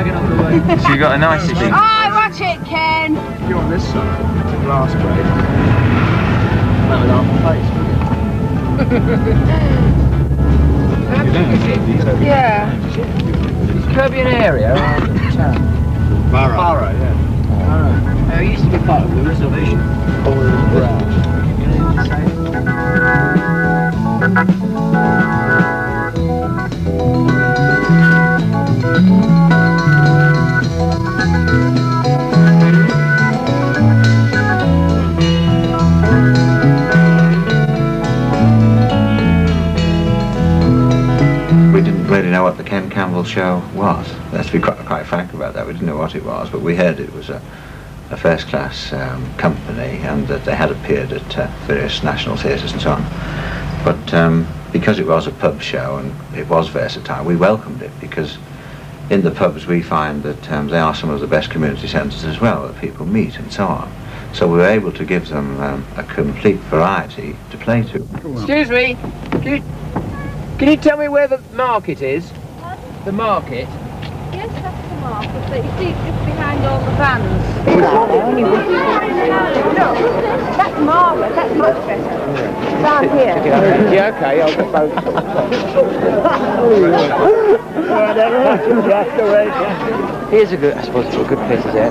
dragging on the way. So you got a nice thing. Oh, watch it, Ken! You're on this side, the glass break. That would half the face, Yeah. Is Kirby an area around the town? Borough, yeah. It used to be part of the reservation. We didn't really know what the Ken Campbell show was. Let's be quite frank about that. We didn't know what it was, but we heard it was a first-class company and that they had appeared at various national theatres and so on. But because it was a pub show and it was versatile, we welcomed it, because in the pubs we find that they are some of the best community centres as well, where people meet and so on. So we were able to give them a complete variety to play to. Excuse me, can you tell me where the market is? The market? Yes, that's the market, but you see it's just behind all the vans. No, that's marvellous, that's much better. Down here. Yeah, okay, I'll just focus on. Here's a good, I suppose, a good place there.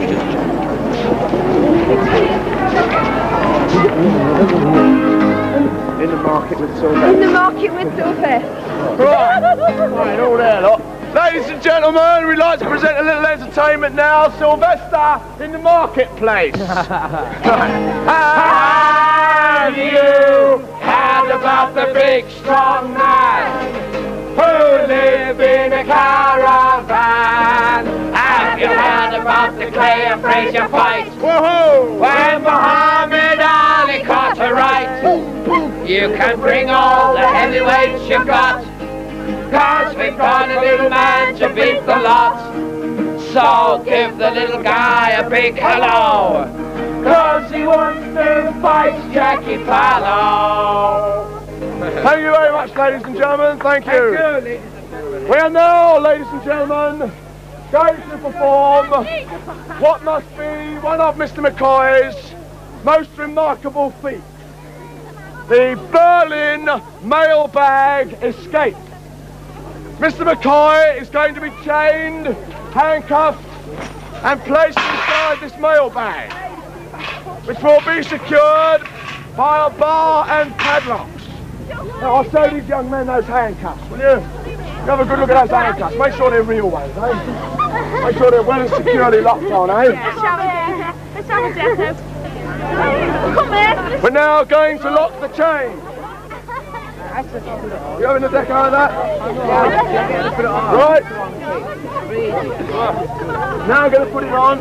In the market with Sylvester. In the market with Sylvester. Right, all there, lot. Ladies and gentlemen, we'd like to present a little entertainment now. Sylvester in the marketplace. Have you heard about the big strong man who live in a caravan? Have you heard about the Clay and Fraser fight? Woohoo! When Muhammad Ali caught a right. You can bring all the heavyweights you've got, 'cause we've got a little man to beat the lot. So give the little guy a big hello, 'cause he wants to fight Jackie Pallow. Thank you very much, ladies and gentlemen. Thank you. We are now, ladies and gentlemen, going to perform what must be one of Mr. McCoy's most remarkable feats. The Berlin mailbag escape. Mr. McCoy is going to be chained, handcuffed, and placed inside this mailbag, which will be secured by a bar and padlocks. Now, I'll show these young men those handcuffs, will you? Have a good look at those handcuffs. Make sure they're real ones, eh? Make sure they're well and securely locked on, eh? Let's have a deco. Come here. We're now going to lock the chain. You having a deco of that? Right. Now I'm going to put it on.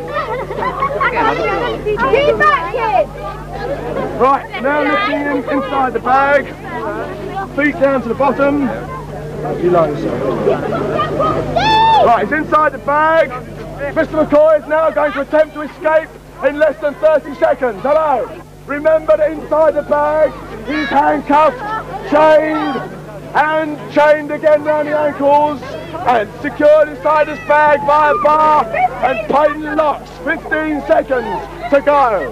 Keep back, kid. Right, now lifting him inside the bag. Feet down to the bottom. You like yourself. Right, he's inside the bag. Mr. McCoy is now going to attempt to escape in less than 30 seconds. Hello. Remember that inside the bag, he's handcuffed, chained, and chained again round the ankles, and secured inside his bag by a bar and patent locks. 15 seconds to go.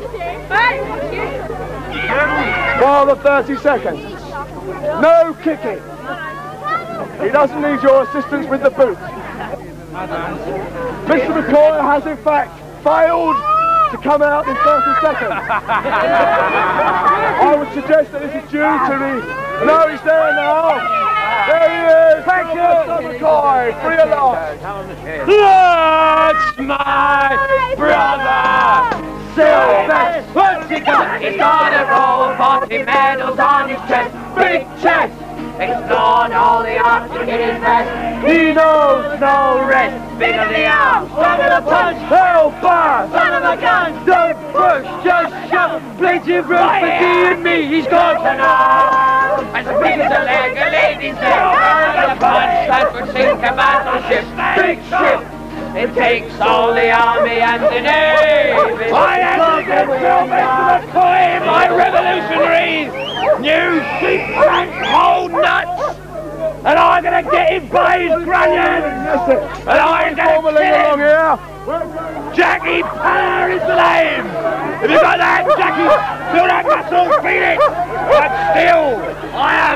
For the 30 seconds. No kicking. He doesn't need your assistance with the boot. Mr. McCoy has in fact failed to come out in 30 seconds. I would suggest that this is due to the... No, he's there now. There he is. Thank you, Mr. McCoy. Free at last. That's my brother, Sylvester. What's he got? He's got a roll of 40 medals on his chest. Big chest. Explored all the arts in his vest. He knows no rest. Big of the arm, strong of the punch, hell bar, son of a gun. Don't push, just shove. Plenty of room for thee and me. He's got an arm as big as a leg, a lady's leg. And a punch that would sink a battleship. Big ship. It takes all the army and the navy. I am the good Sylvester McCoy, my revolutionaries. New sheep and whole nuts. and I'm going to get him by his grunion, and I'm going to kill him. Jackie Power is the name. If you got that, Jackie, feel that muscle, beat it. But still, I am.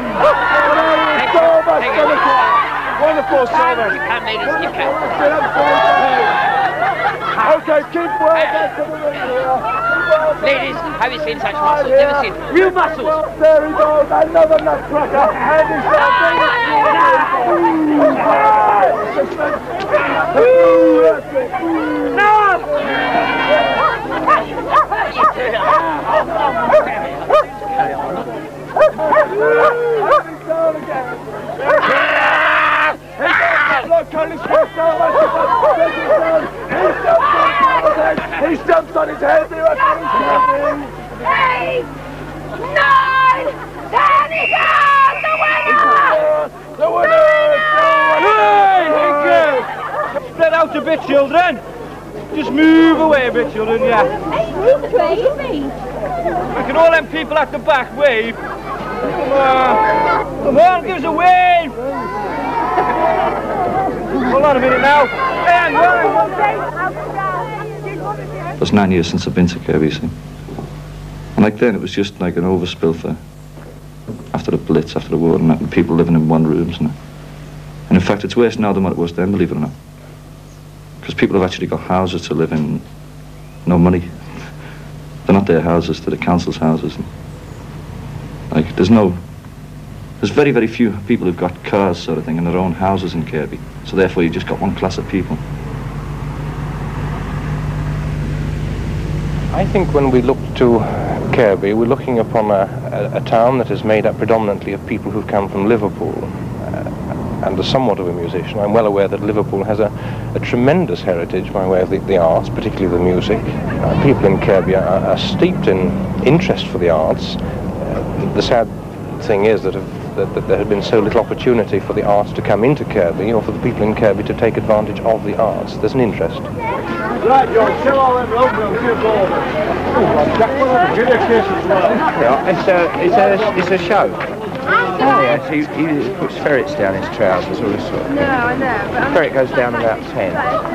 Wonderful service. You can, ladies, you can. Okay, keep working. Ladies, have you seen such muscles? Never seen real muscles. There he goes, another nutcracker. And he's he stumps on his head. 8, 9, 10 he goes! The winner! The winner! Thank you. Spread out a bit, children. Just move away a bit, children, yeah. Look at all them people at the back wave. Come on, give us a wave. Hold on a minute now. Hang on. It's 9 years since I've been to Kirby, see. And like then, it was just like an overspill for after the Blitz, after the war, and that, and people living in one rooms. And in fact, it's worse now than what it was then, believe it or not. Because people have actually got houses to live in, no money. They're not their houses, they're the council's houses. And like, there's very, very few people who've got cars, sort of thing, in their own houses in Kirby. So therefore, you've just got one class of people. I think when we look to Kirby, we're looking upon a town that is made up predominantly of people who've come from Liverpool. And as somewhat of a musician, I'm well aware that Liverpool has a tremendous heritage by way of the arts, particularly the music. People in Kirby are steeped in interest for the arts. The sad thing is that there had been so little opportunity for the arts to come into Kirby, or for the people in Kirby to take advantage of the arts. There's an interest. Right, George, tell all them road we'll give all of give you a kiss as well. Yeah, it's a show. Oh yes, he puts ferrets down his trousers, all this sort of thing. No, I know. But Ferret goes down about 10.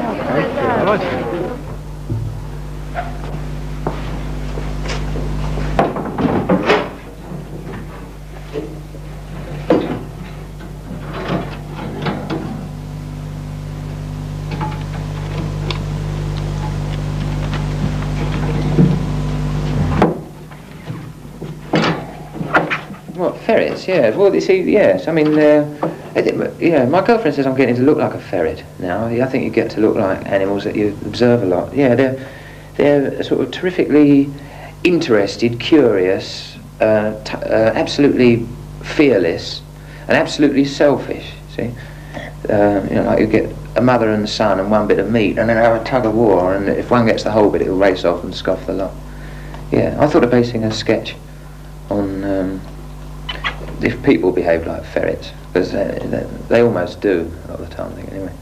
What, ferrets? Yeah. Well, you see, yes. I mean, yeah. My girlfriend says I'm getting to look like a ferret now. I think you get to look like animals that you observe a lot. Yeah, they're sort of terrifically interested, curious, absolutely fearless, and absolutely selfish. See, you know, like you get a mother and son and one bit of meat, and then have a tug of war, and if one gets the whole bit, it'll race off and scoff the lot. Yeah, I thought of basing a sketch on if people behaved like ferrets, because they almost do a lot of the time, I think, anyway.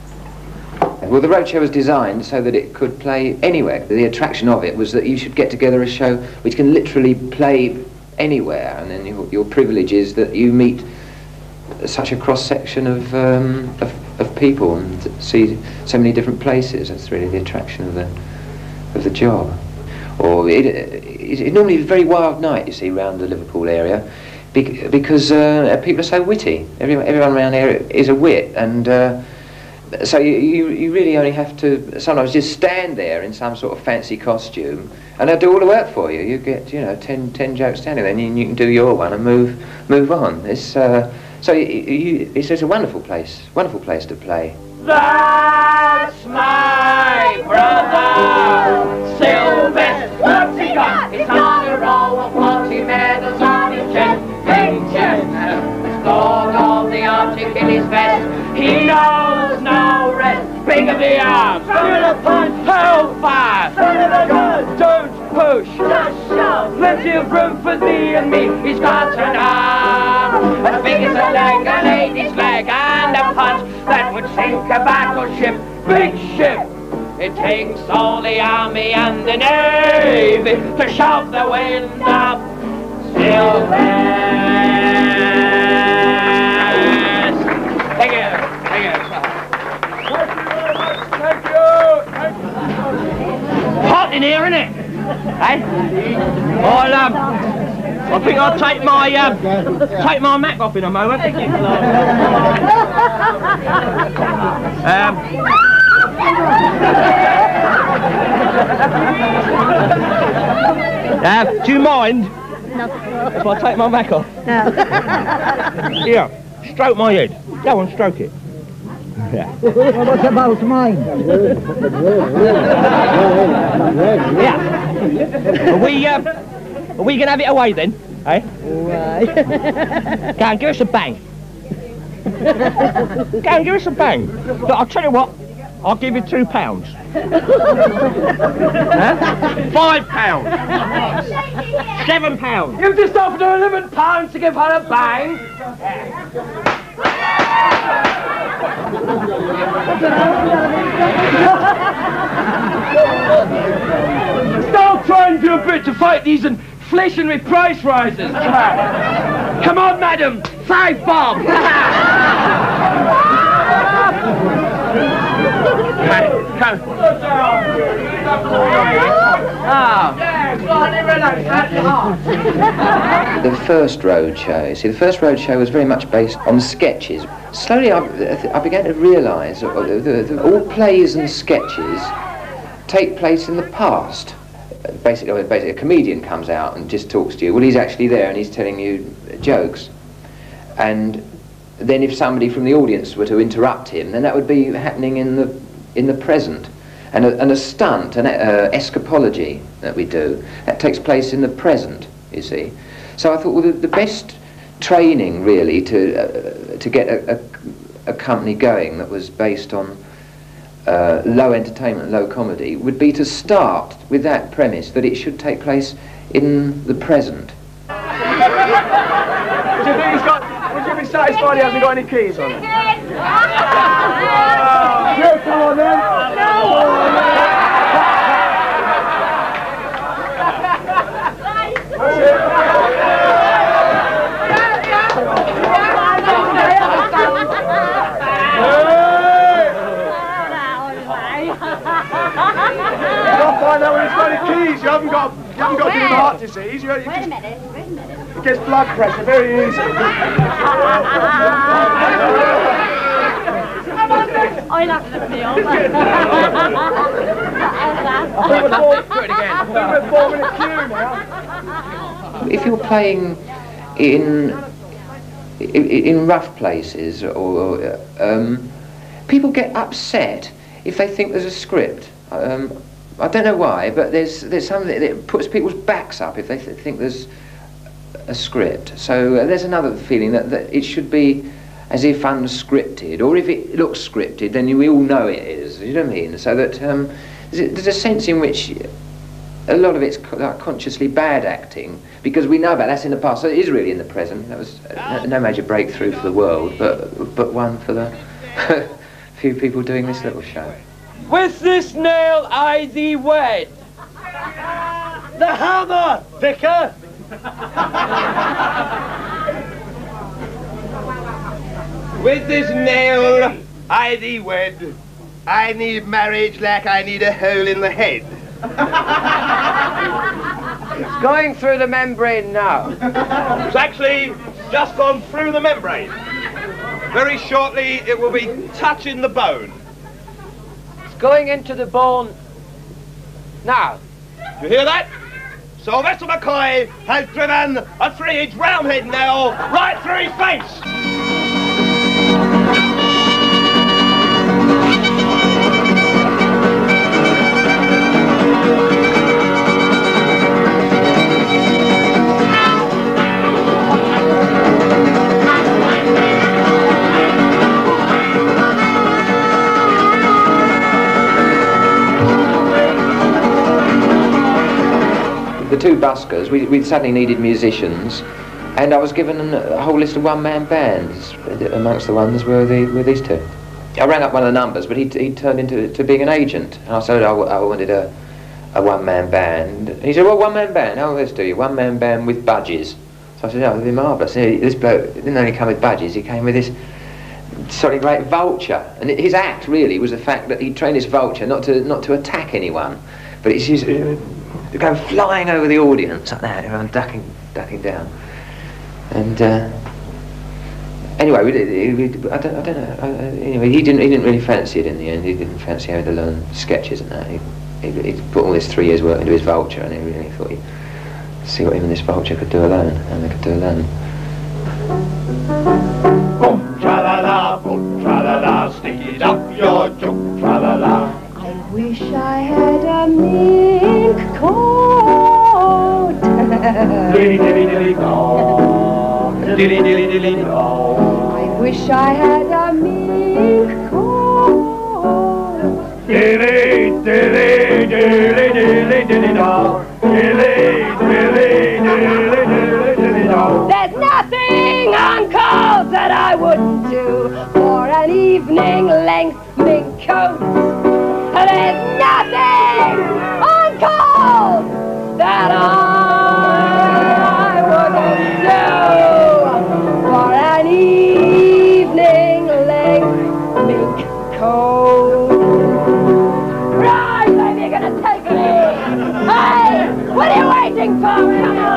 Well, the Roadshow was designed so that it could play anywhere. The attraction of it was that you should get together a show which can literally play anywhere, and then your privilege is that you meet such a cross-section of people and see so many different places. That's really the attraction of the job. Or it's normally a very wild night, you see, around the Liverpool area, because people are so witty. Everyone around here is a wit, and so you really only have to sometimes just stand there in some sort of fancy costume, and they'll do all the work for you. You get, you know, 10 jokes standing there, and you can do your one and move on. It's so it's just a wonderful place to play. That's my brother, Sylvester. What's he got? He's on a row of 40 medals on his chest. Big chest. He's got all the Arctic in his vest. He knows no rest. Big of the arms. Son of a punch. Hold fast. Son of a gun. Don't push. Just shove. Plenty of room for thee and me. He's got an arm as big as a leg, an 80's leg, and a punch that would sink a battleship. Big ship. It takes all the army and the navy to shove the wind up. Sylvester. I think I'll take my Mac off in a moment. Do you mind? No. If I take my Mac off? No. Here, stroke my head. Go on, stroke it. Yeah. What about mine? Yeah. Are we gonna have it away then? Eh? Right. Go and give us a bang. Go and give us a bang. Look, I'll tell you what. I'll give you £2. Huh? £5. £7. You've just offered her £11 to give her a bang. Stop trying to do a bit to fight these inflationary price rises. Come on, madam. 5 bob. Come. The first roadshow, see, the first roadshow was very much based on sketches. Slowly I began to realise that all plays and sketches take place in the past. Basically a comedian comes out and just talks to you. Well, he's actually there and he's telling you jokes. And then if somebody from the audience were to interrupt him, then that would be happening in the present. And a stunt, an escapology that we do, that takes place in the present, you see. So I thought, well, the best training, really, to get a company going that was based on low entertainment, low comedy, would be to start with that premise, that it should take place in the present. Would you be satisfied he hasn't got any keys on it? Come on then. Find out when he's got any keys. You haven't got to give him heart disease. Wait a minute. It gets blood pressure very easily. I laughed at me. If you're playing in rough places, or people get upset if they think there's a script. I don't know why, but there's something that puts people's backs up if they think there's a script. So there's another feeling that it should be as if unscripted, or if it looks scripted, then we all know it is. You know what I mean? So that there's a sense in which a lot of it's consciously bad acting, because we know about that's in the past. So it is really in the present. That was no major breakthrough for the world, but one for the few people doing this little show. With this nail I thee wed. The hammer, vicar. With this nail I thee wed. I need marriage like I need a hole in the head. It's going through the membrane now. It's actually just gone through the membrane. Very shortly it will be touching the bone. It's going into the bone now. You hear that? Sylvester McCoy has driven a 3-inch roundhead nail right through his face. The two buskers, we suddenly needed musicians, and I was given a whole list of one-man bands. Amongst the ones were these two. I rang up one of the numbers, but he turned into being an agent, and I said I wanted a one-man band. And he said, well, one-man band, how will this do you? One-man band with budgies. So I said, oh, that'd be marvellous. This bloke didn't only come with budgies, he came with this sorry great vulture, and his act really was the fact that he trained this vulture not to attack anyone, but it's just to go flying over the audience like that, everyone ducking stacking down. And anyway, I don't know. Anyway, he didn't really fancy it in the end. He didn't fancy having to learn sketches and that. He put all this 3 years' work into his vulture, and he really thought he'd see what even this vulture could do alone, and they could do alone. Boom, tra-la-la, stick it up your junk, tra-la-la. I wish I had a mink coat. Dilly-dilly-dilly-do, dilly-dilly-dilly-do. I wish I had a mink coat. Dilly-dilly-dilly-dilly-dilly-do, dilly-dilly-dilly-dilly-dilly-do. There's nothing, Uncle, that I wouldn't do for an evening length mink coat. There's nothing, Uncle, that I wouldn't do for an evening length mink coat. Right, baby, you're gonna take me. Hey, what are you waiting for? Come on.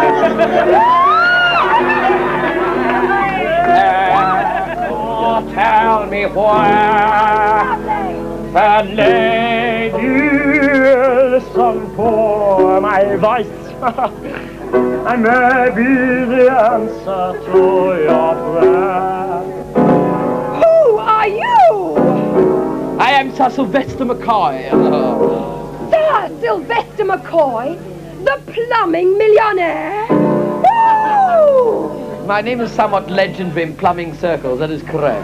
Tell me where the lady listen for my voice. I may be the answer to your prayer. Who are you? I am Sir Sylvester McCoy. Sir Sylvester McCoy, the plumbing millionaire. Woo! My name is somewhat legendary in plumbing circles, that is correct.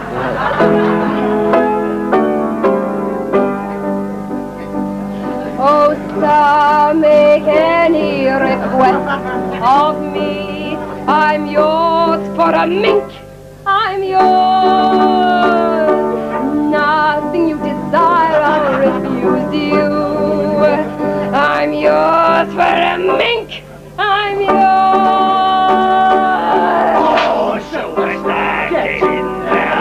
Oh, sir, make any request of me. I'm yours for a mink. I'm yours. Nothing you desire, I'll refuse you. I'm yours for a mink. I'm yours. Oh, Sylvester, get in there.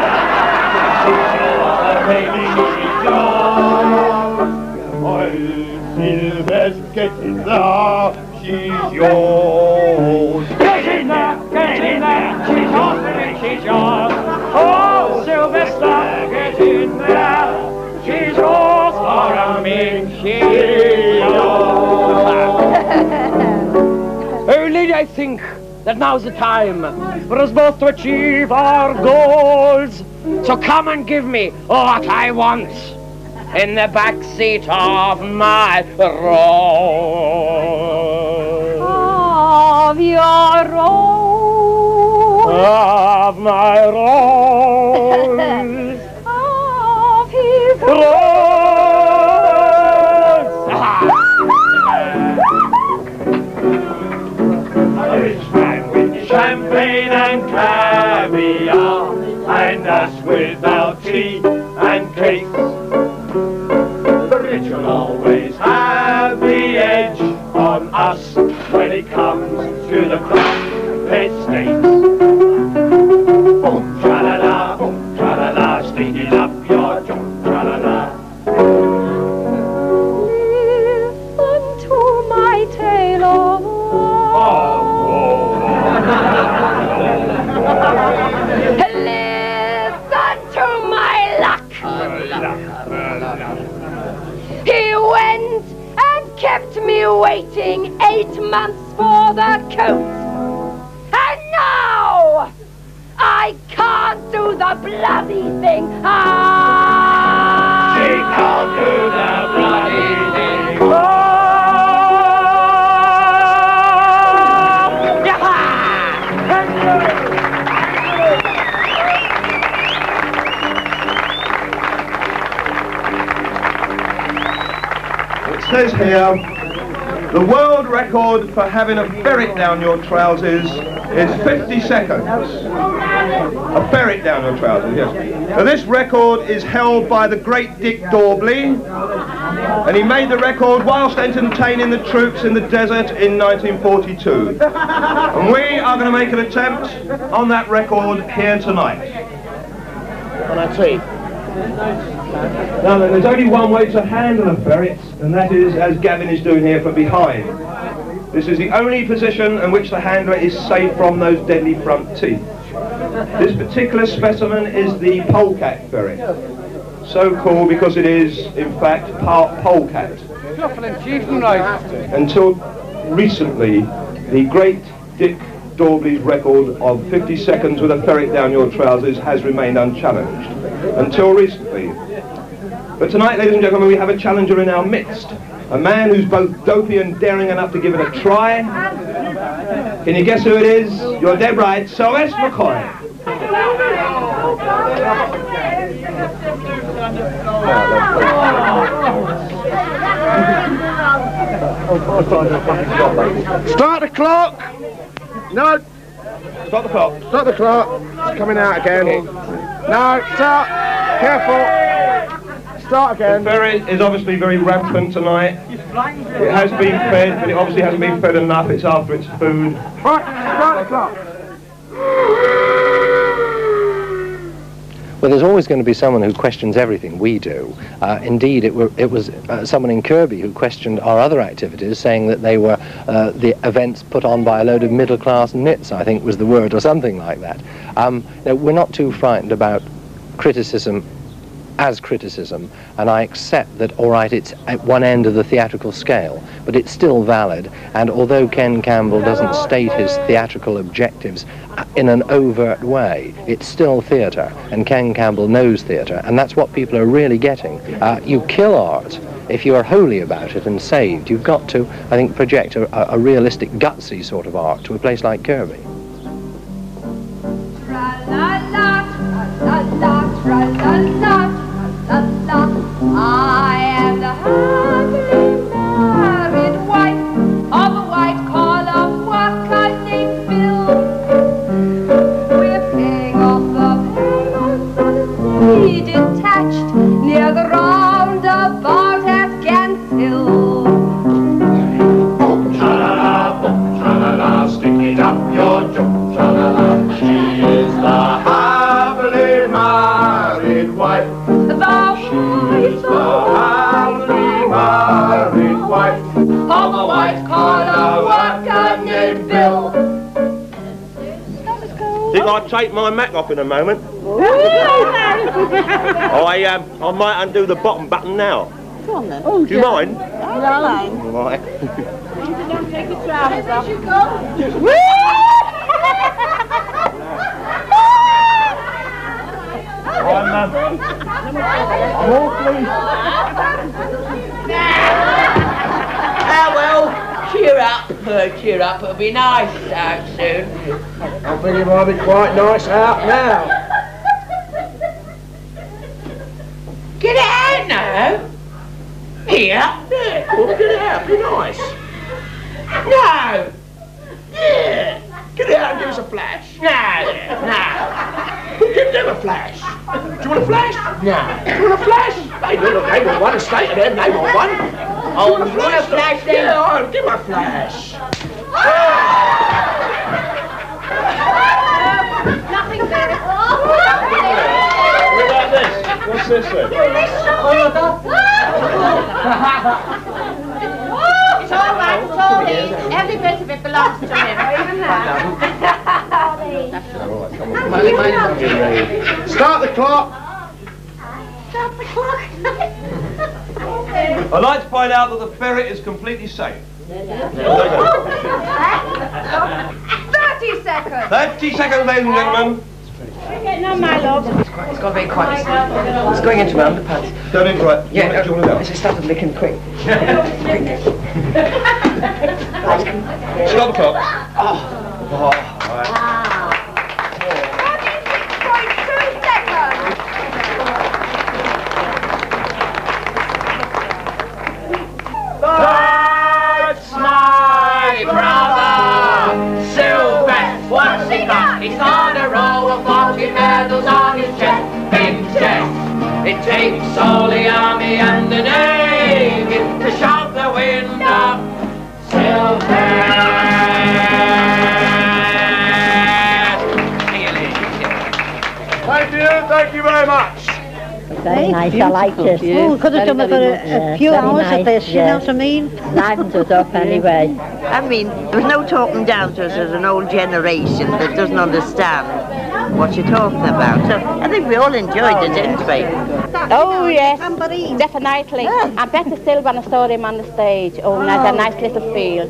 Sylvester, get in there. She's yours. Get in there, she's yours, she's yours. Oh, Sylvester, get in there. She's yours for a mink, she's yours. Only I think that now's the time for us both to achieve our goals. So come and give me what I want in the back seat of my Rolls. Of your Rolls. Of my Rolls. Of his Rolls. A rich man with champagne and caviar, and us without tea and cakes. The rich will always have the edge on us when it comes to the crumpet steaks. Boom, tra-la-la, stick it up your junk, tra-la-la. Listen to my tale of listen to my luck. He went and kept me waiting 8 months for the coat. And now I can't do the bloody thing. She can't do the bloody thing. It says here, the world record for having a ferret down your trousers is 50 seconds. A ferret down your trousers, yes. Now this record is held by the great Dick Dorbley, and he made the record whilst entertaining the troops in the desert in 1942. And we are going to make an attempt on that record here tonight. On our team. Now there's only one way to handle a ferret, and that is as Gavin is doing here from behind. This is the only position in which the handler is safe from those deadly front teeth. This particular specimen is the polecat ferret. So called because it is, in fact, part polecat. Until recently, the great Dick Daubly's record of 50 seconds with a ferret down your trousers has remained unchallenged. Until recently. But tonight, ladies and gentlemen, we have a challenger in our midst. A man who's both dopey and daring enough to give it a try. Can you guess who it is? You're dead right, Sylvester McCoy. Start the clock! No! Stop the clock. Stop the clock. It's coming out again. No, stop! Careful! Start again. The ferret is obviously very rampant tonight. It has been fed, but it obviously hasn't been fed enough. It's after its food. Right, start the clock. Well, there's always going to be someone who questions everything we do. Indeed, it was someone in Kirby who questioned our other activities, saying that they were the events put on by a load of middle-class nits, I think was the word, or something like that. Now, we're not too frightened about criticism as criticism, and I accept that, all right, it's at one end of the theatrical scale, but it's still valid, and although Ken Campbell doesn't state his theatrical objectives in an overt way, it's still theatre, and Ken Campbell knows theatre, and that's what people are really getting. You kill art if you are holy about it and saved. You've got to, I think, project a realistic, gutsy sort of art to a place like Kirby. I am the happily married wife of a white collar worker named Bill. We're paying off the payments on a sea detached near the roundabout at Ganshill. Boom, tra-la-la, stick it up your jump, tra-la-la. She is the happily married wife. She's the happily married wife of a white collar worker named Bill. Think I'd take my Mac off in a moment. I might undo the bottom button now. Go on then. Do you mind? I don't mind. All right. Don't take your trousers off. Well, cheer up, it'll be nice out soon. I think it might be quite nice out now. Get out now! Here? Yeah, well, get out, be nice. No! Yeah! Get out and give us a flash. No! Give them a flash. Do you want a flash? No. Do you want a flash? They want one, stay to them, they want one. Oh, you want a flash then? Yeah, I'll give them a flash. Nothing better. What about this? What's this then? It's all right, it's all his. Every bit of it belongs to him. Even that. Start the clock. Stop the clock. I'd like to find out that the ferret is completely safe. 30 seconds. 30 seconds, ladies and gentlemen. You're getting on, my love. It's got to be quiet. It's going into my underpants. Don't interrupt. Yeah, Do you want to go? it started licking quick. Stop the clock. Oh, All right. 46.2 seconds. That's my brother, Sylvester. What's he got? He's got a row of 40 medals on his chest, big chest. It takes all the army and the navy to shout the wind up Sylvester. Thank you very much. Very nice, I liked it. Oh, we could have done it for a few hours of this, you know what I mean? Livened us up anyway. I mean, there was no talking down to us as an old generation that doesn't understand what you're talking about. So I think we all enjoyed it, didn't we? Oh yes, definitely. I better still when I saw him on the stage. Oh, and had a nice little feel.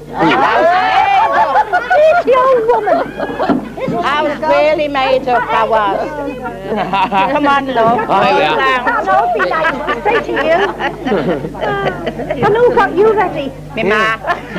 The old woman. I was really made up, I was. Come on, love. Don't be nice, say to you. And who got you ready? Me ma.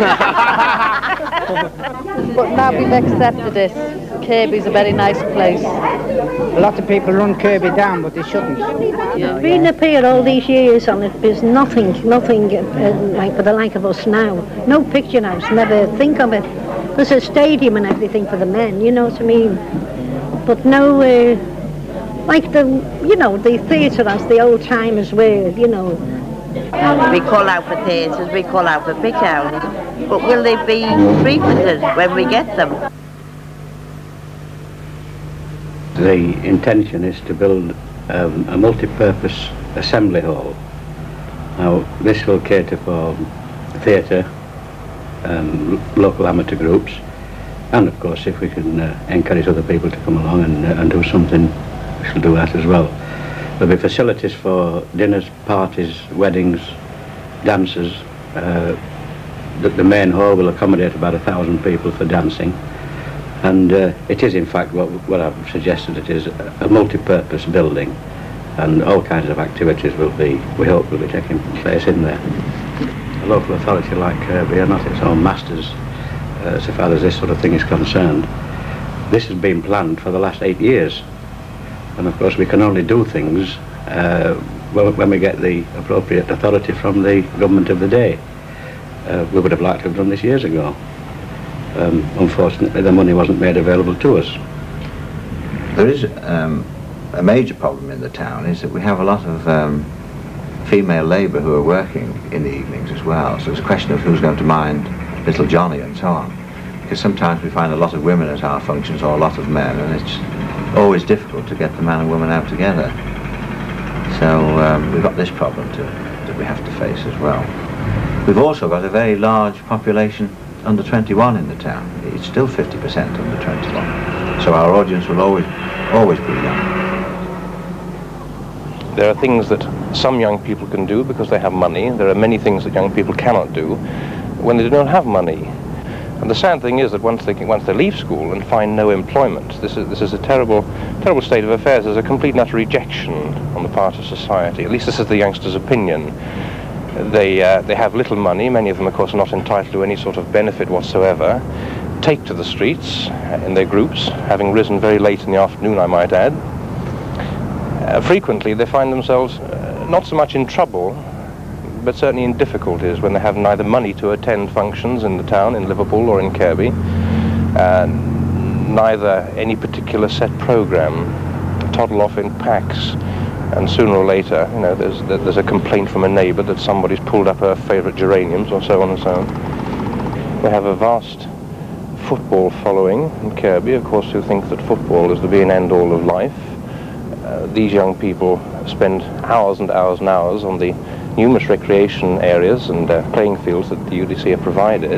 But now we've accepted it. Kirby's a very nice place. A lot of people run Kirby down, but they shouldn't. Being up here all these years on it, there's nothing like for the like of us now. No picture house, never think of it. There's a stadium and everything for the men, you know what I mean? But no, like the theatre as the old timers were, you know. We call out for theatres, we call out for picture houses, but will they be frequented when we get them? The intention is to build a multi-purpose assembly hall. Now, this will cater for theatre, local amateur groups, and of course if we can encourage other people to come along and do something, we shall do that as well. There'll be facilities for dinners, parties, weddings, dances. The main hall will accommodate about 1,000 people for dancing, and it is in fact what I've suggested. It is a multi-purpose building, and all kinds of activities we hope will be taking place in there. A local authority like Kirby are not its own masters so far as this sort of thing is concerned. This has been planned for the last 8 years, and of course we can only do things when we get the appropriate authority from the government of the day. We would have liked to have done this years ago. Unfortunately, the money wasn't made available to us. There is a major problem in the town, is that we have a lot of female labour who are working in the evenings as well, so it's a question of who's going to mind little Johnny and so on, because sometimes we find a lot of women at our functions or a lot of men, and it's always difficult to get the man and woman out together. So we've got this problem that we have to face as well. We've also got a very large population under 21 in the town. It's still 50% under 21, so our audience will always be young. There are things that some young people can do because they have money. There are many things that young people cannot do when they do not have money. And the sad thing is that once they leave school and find no employment, this is a terrible state of affairs. There's a complete and utter rejection on the part of society. At least this is the youngsters' opinion. They have little money. Many of them, of course, are not entitled to any sort of benefit whatsoever. Take to the streets in their groups, having risen very late in the afternoon, I might add. Frequently they find themselves not so much in trouble, but certainly in difficulties when they have neither money to attend functions in the town, in Liverpool or in Kirby, neither any particular set programme, toddle off in packs, and sooner or later, you know, there's a complaint from a neighbour that somebody's pulled up her favourite geraniums, or so on and so on. We have a vast football following in Kirby, of course, who think that football is the be and end all of life. These young people spend hours and hours and hours on the numerous recreation areas and playing fields that the UDC have provided.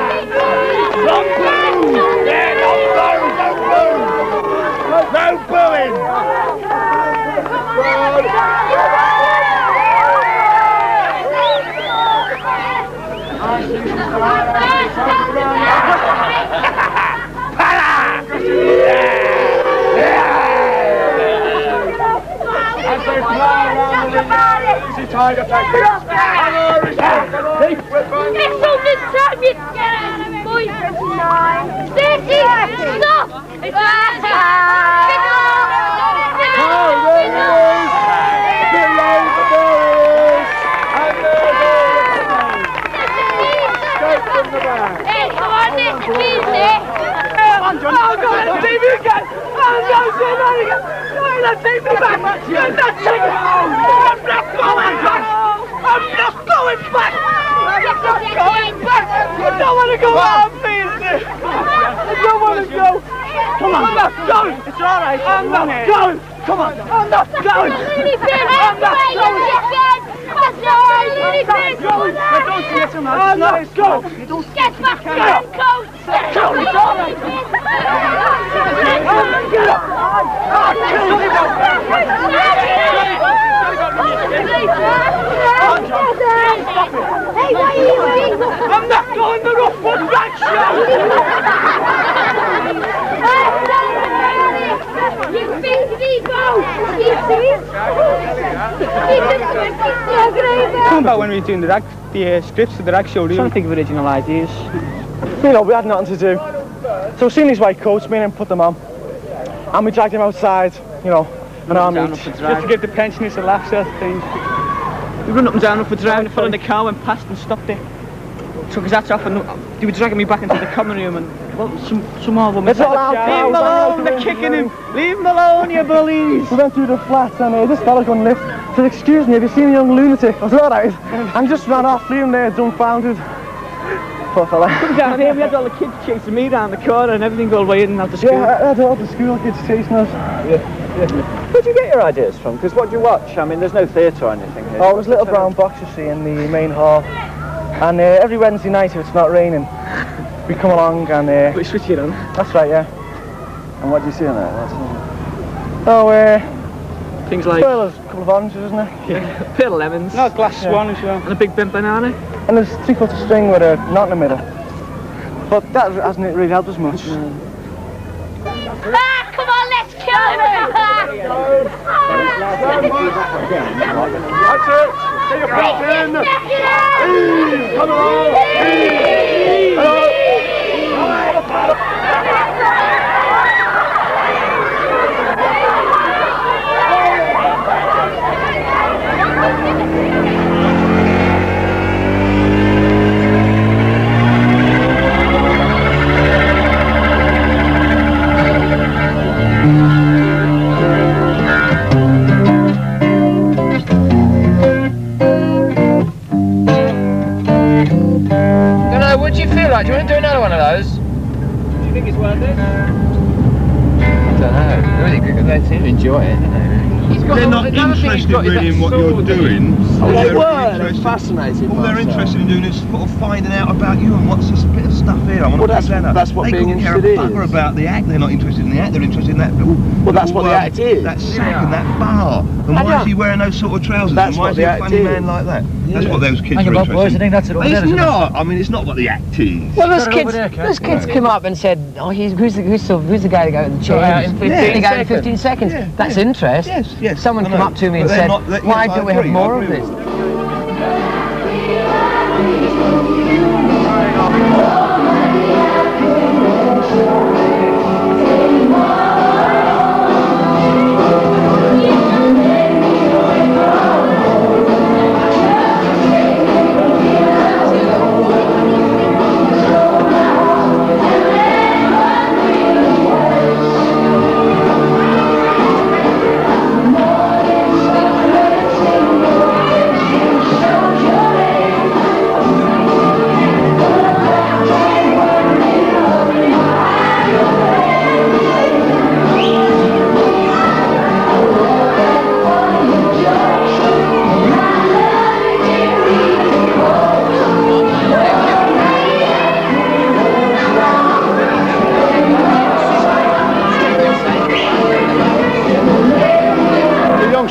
No booing! going! As they fly around the ring, easy tiger tactics. It's all this time you get out of it, boy. Stacy, stop! It's Hey, come on, this is easy. Oh, God, Steve, you can! Oh, no, Steve, no, you can! No, let's take me back! You're not taking it! I'm not going back! I'm not going back! I'm not going back! I don't want to go out and be there! I don't want to go! Come on! I'm not going! It's all right. I'm not going! Come on! I'm not going! I'm not going! Don't get him out. I'm not going! Get back to your coat! It's all right. Hey, why are you doing this? I'm not going the rough one back, You big Debo! Talking about when we were doing the scripts for the rag show, trying to think of original ideas. You know, we had nothing to do. So we seen these white coats, me and him put them on. And we dragged him outside, you know, an army. Just to give the pensioners a laugh, sort of thing. We run up and down the drive, following the car, went past and stopped it. Took his hat off and they were dragging me back into the common room and, well, some more women. It's all out. Leave him alone, they're kicking him. Leave him alone, you bullies. We went through the flats and this fella couldn't lift. He said, excuse me, have you seen a young lunatic? I said, all right. And just ran off, leave him there, dumbfounded. Poor fella. Come down here, we had all the kids chasing me down the corner and everything all the way in and out the school. Yeah, I had all the school kids chasing us. Where do you get your ideas from? Because what do you watch? I mean, there's no theatre or anything here. Oh, it was Little Brown Box, you see, in the main hall. And every Wednesday night, if it's not raining, we come along and... we switch it on. That's right, yeah. And what do you see on there? Oh, things like... Well, there's a couple of oranges, isn't there? Yeah, a pair of lemons. No, glass swan as well. And a big bent banana. And there's 3/4 string with a knot in the middle. But that hasn't really helped us much. Ah, come on, let's kill him! That's it! Get your feet in! Ease! Come on! What do you feel like? Do you want to do another one of those? Do you think it's worth it? I don't know. Really, they seem to enjoy it, don't they? They're not interested really in what you're doing. They were fascinated. All they're interested in doing is sort of finding out about you and what's this bit of stuff here. I want to that's what being interested is. They couldn't care a bugger about the act. They're not interested in the act. They're interested in that little. Well, that's what the act is. That sack and that bar. And why is he wearing those sort of trousers? That's and why is he a funny man like that? That's what those kids are interested in. Boys, I think that's it. It's not. I mean, it's not what the act is. Well, those kids come up and said, "Oh, who's the guy to go in the chair? In 15 seconds. That's interest." Yes. Someone come up to me and said, "Why don't we have more of this?"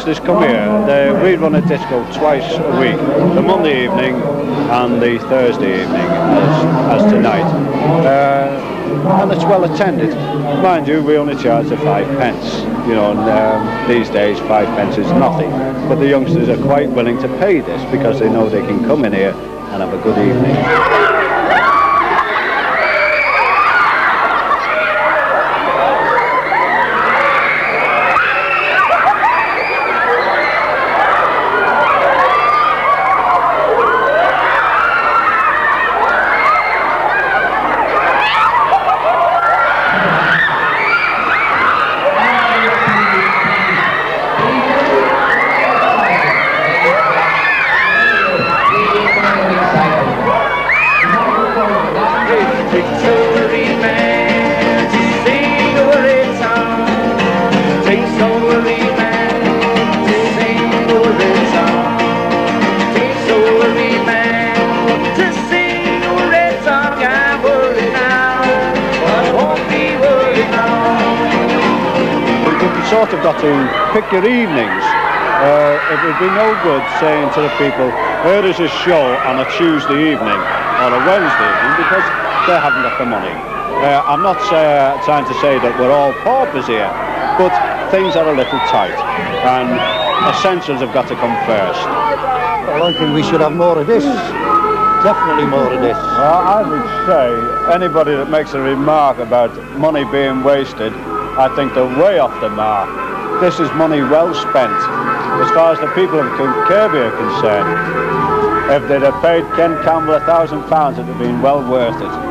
youngsters come here, we run a disco twice a week, the Monday evening and the Thursday evening, as tonight. And it's well attended. Mind you, we only charge the 5 pence, you know, and these days 5 pence is nothing. But the youngsters are quite willing to pay this because they know they can come in here and have a good evening. Sort of got to pick your evenings. It would be no good saying to the people, here is a show on a Tuesday evening or a Wednesday evening, because they haven't got the money. I'm not trying to say that we're all paupers here, but things are a little tight and essentials have got to come first. Well, I think we should have more of this. Definitely more of this. Well, I would say anybody that makes a remark about money being wasted, I think they're way off the mark. This is money well spent. As far as the people of Kirby are concerned, if they'd have paid Ken Campbell £1,000, it would have been well worth it.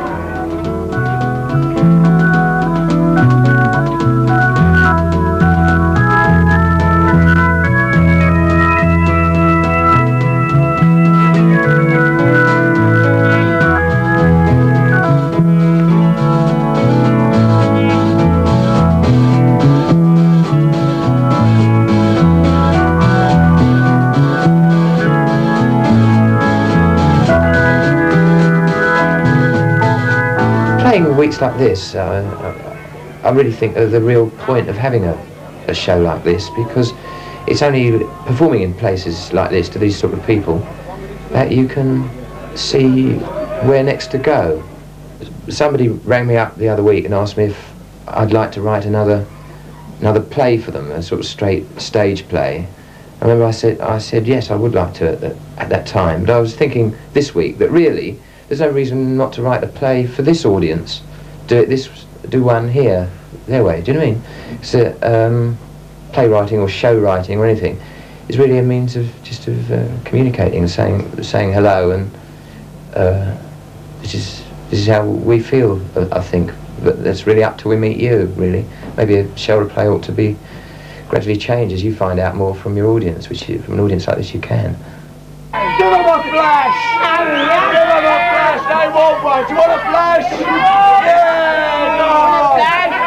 Weeks like this, I really think are the real point of having a show like this, because it's only performing in places like this to these sort of people that you can see where next to go. Somebody rang me up the other week and asked me if I'd like to write another play for them, a sort of straight stage play. I remember I said yes, I would like to at that time, but I was thinking this week that really there's no reason not to write a play for this audience. Do one here, their way. Do you know what I mean? So playwriting or show writing or anything is really a means of just communicating and saying hello, and this is how we feel. I think, but that's really up till we meet you. Really, maybe a show or a play ought to be gradually changed as you find out more from your audience, which from an audience like this you can. Give them a flash! Give them a flash! They want one! Do you want a flash? Yeah! No!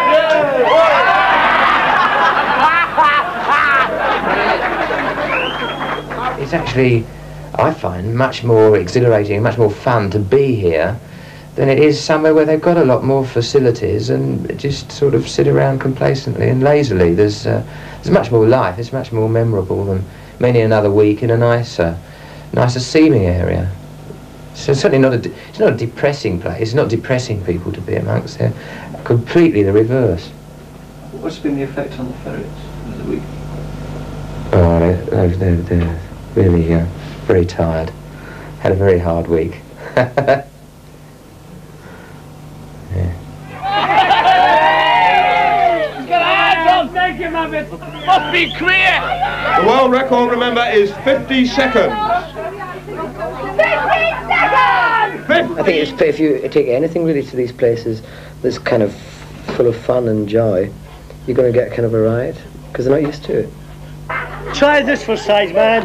Yeah! It's actually, I find, much more exhilarating, much more fun to be here than it is somewhere where they've got a lot more facilities and just sort of sit around complacently and lazily. There's much more life. It's much more memorable than many another week in a nicer seeming area. So it's certainly it's not a depressing place. It's not depressing people to be amongst. They're completely the reverse. What's been the effect on the ferrets of the week? Oh, they're really very tired. Had a very hard week. Yeah. Must be clear! The world record, remember, is 50 seconds. 50 seconds! I think it's, if you take anything really to these places that's kind of full of fun and joy, you're going to get kind of a riot, because they're not used to it. Try this for size, man.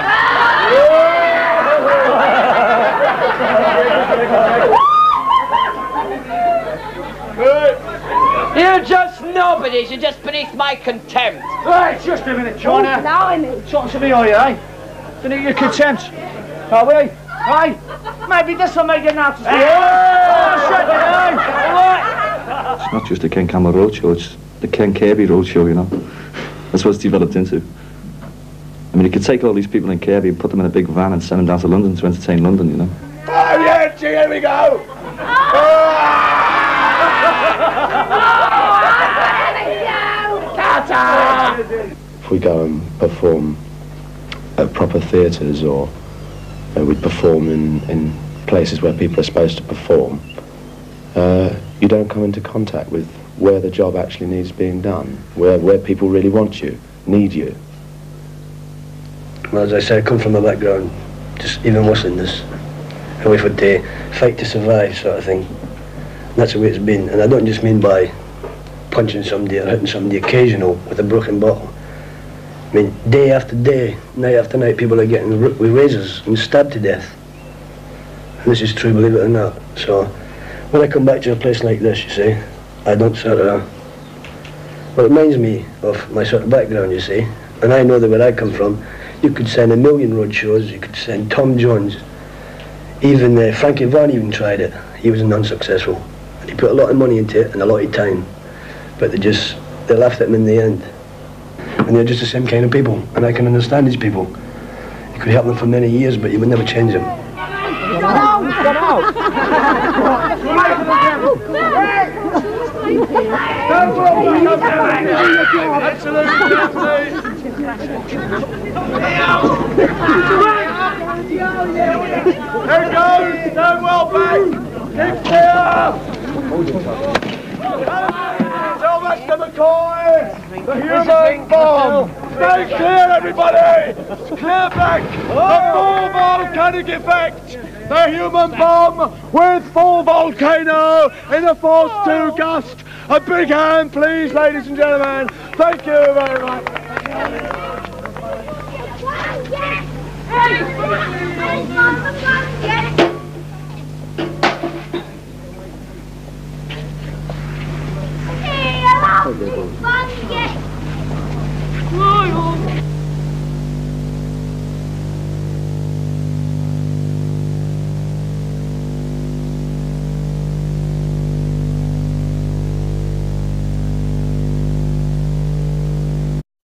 You're just nobodies. You're just beneath my contempt. Right, just a minute, China. Talking to me, are you, eh? Beneath your contempt. Are we? Right? Maybe this will make you notice. It's not just the Ken Campbell Roadshow, it's the Ken Campbell Roadshow, you know. That's what it's developed into. I mean, you could take all these people in Kirby and put them in a big van and send them down to London to entertain London, you know. Oh, yeah, gee, here we go! If we go and perform at proper theatres, or we perform in places where people are supposed to perform, you don't come into contact with where the job actually needs being done, where people really want you, need you. Well, as I said, I come from a background just even worse than this. And we've had to fight to survive, sort of thing. And that's the way it's been. And I don't just mean by punching somebody or hitting somebody occasional with a broken bottle. I mean, day after day, night after night, people are getting ripped with razors and stabbed to death. And this is true, believe it or not. So, when I come back to a place like this, you see, I don't sort of... Well, it reminds me of my sort of background, you see. And I know that where I come from, you could send 1 million road shows, you could send Tom Jones. Even Frankie Vaughan even tried it. He was unsuccessful. And he put a lot of money into it and a lot of time. But they laughed at him in the end. And they're just the same kind of people. And I can understand these people. You could help them for many years, but you would never change them. Get out! Get out! There it goes! Stand well back! Keep clear! Tell that to McCoy! The human bomb! Stay clear, everybody! Clear back! The full volcanic effect! The human bomb with full volcano in a force 2 gust! A big hand, please, ladies and gentlemen! Thank you very much!